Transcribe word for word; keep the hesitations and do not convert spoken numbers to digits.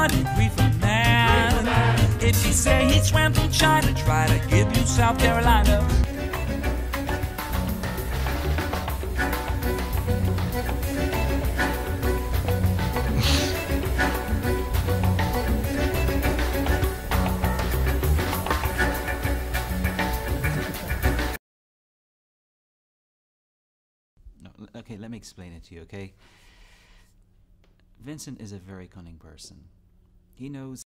what he breathe from man. If he say he swam from China, try to give you South Carolina. No, okay, let me explain it to you, okay? Vincent is a very cunning person. He knows